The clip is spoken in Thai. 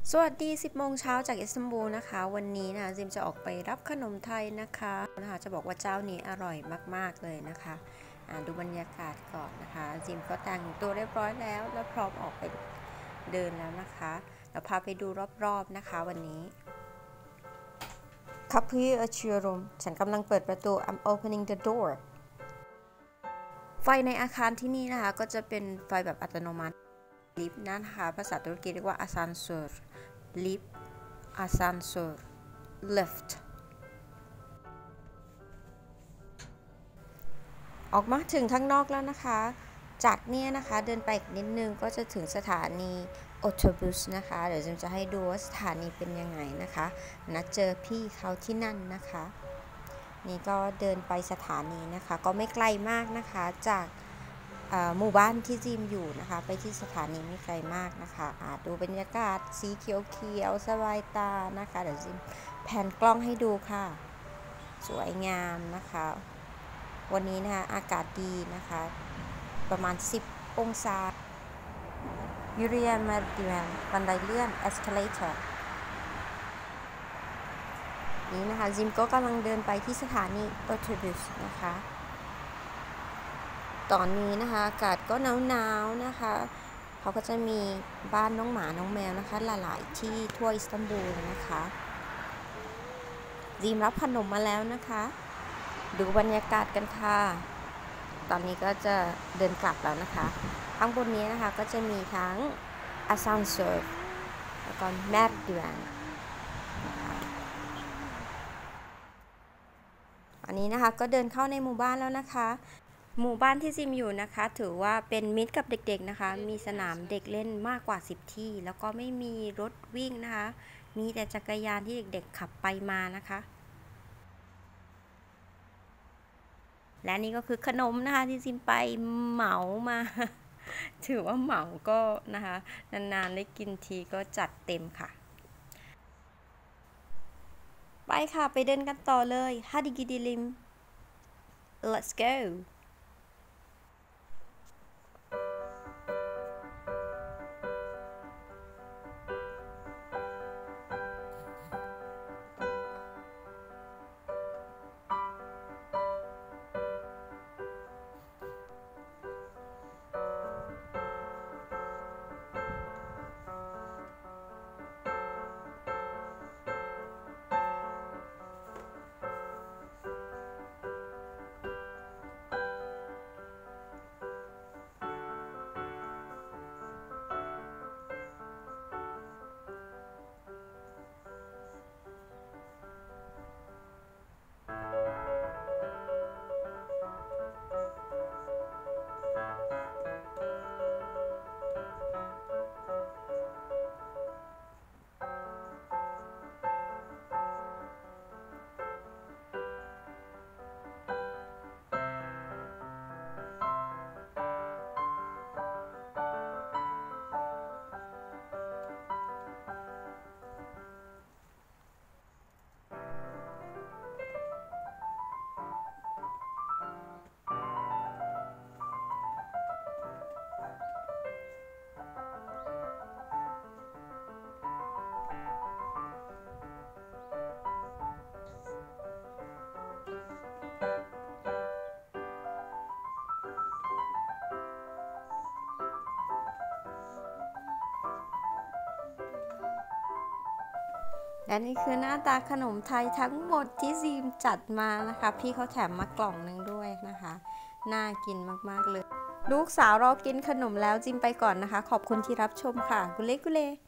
สวัสดี 10 โมงเช้าจากอิสตันบูลนะคะวันนี้นะจิมจะออกไปรับขนมไทยนะคะจะบอกว่าเจ้านี้อร่อยมากๆเลยนะคะดูบรรยากาศก่อนนะคะจิมก็แต่งตัวเรียบร้อยแล้วพร้อมออกไปเดินแล้วนะคะเราพาไปดูรอบๆนะคะวันนี้คัพพี่เชียร์รูมฉันกำลังเปิดประตู I'm opening the door ไฟในอาคารที่นี่นะคะก็จะเป็นไฟแบบอัตโนมัติลิฟต์นะคะภาษาตุรกีเรียกว่าอาซานเซอร์ลิฟต์อาซานเซอร์ลิฟต์ออกมาถึงข้างนอกแล้วนะคะจากนี้นะคะเดินไปอีกนิดนึงก็จะถึงสถานีออโตบัสนะคะเดี๋ยวจะให้ดูว่าสถานีเป็นยังไงนะคะนัดเจอพี่เขาที่นั่นนะคะนี่ก็เดินไปสถานีนะคะก็ไม่ไกลมากนะคะจากหมู่บ้านที่จิมอยู่นะคะไปที่สถานีไม่ไกลมากนะคะดูบรรยากาศสีเขียวๆสบายตานะคะเดี๋ยวจิมแผนกล้องให้ดูค่ะสวยงามนะคะวันนี้นะคะอากาศดีนะคะประมาณ10 องศายูเรียนมาดิแมนบันไดเลื่อน escalator นี้นะคะจิมก็กำลังเดินไปที่สถานีออโตบัสนะคะตอนนี้นะคะอากาศก็หนาวๆนะคะเขาก็จะมีบ้านน้องหมาน้องแมวนะคะหลายๆที่ทั่วอิสตันบูลนะคะจิมรับขนมมาแล้วนะคะดูบรรยากาศกันค่ะตอนนี้ก็จะเดินกลับแล้วนะคะข้างบนนี้นะคะก็จะมีทั้งอาซานเซอร์แล้วก็แมดดิแวนอันนี้นะคะก็เดินเข้าในหมู่บ้านแล้วนะคะหมู่บ้านที่จิมอยู่นะคะถือว่าเป็นมิตรกับเด็กๆนะคะมีสนามเด็กเล่นมากกว่า10 ที่แล้วก็ไม่มีรถวิ่งนะคะมีแต่จักรยานที่เด็กๆขับไปมานะคะและนี่ก็คือขนมนะคะที่จิมไปเหมามาถือว่าเหมาก็นะคะนานๆได้กินทีก็จัดเต็มค่ะไปค่ะไปเดินกันต่อเลยฮาดิกิดิลิม let's goและนี่คือหน้าตาขนมไทยทั้งหมดที่ซีมจัดมานะคะพี่เขาแถมมากล่องนึงด้วยนะคะน่ากินมากๆเลยลูกสาวรอกินขนมแล้วจิมไปก่อนนะคะขอบคุณที่รับชมค่ะกุเล่กุเล่